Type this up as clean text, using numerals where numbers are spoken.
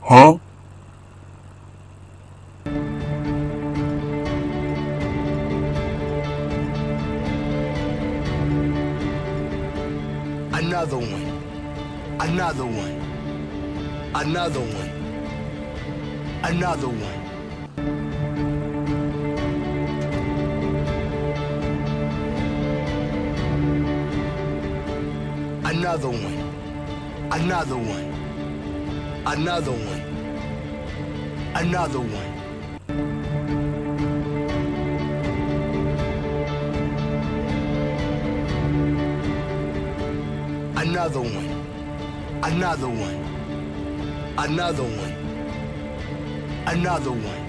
Huh? Another one. Another one. Another one. Another one. Another one. Another one. Another one. Another one. Another one. Another one. Another one. Another one.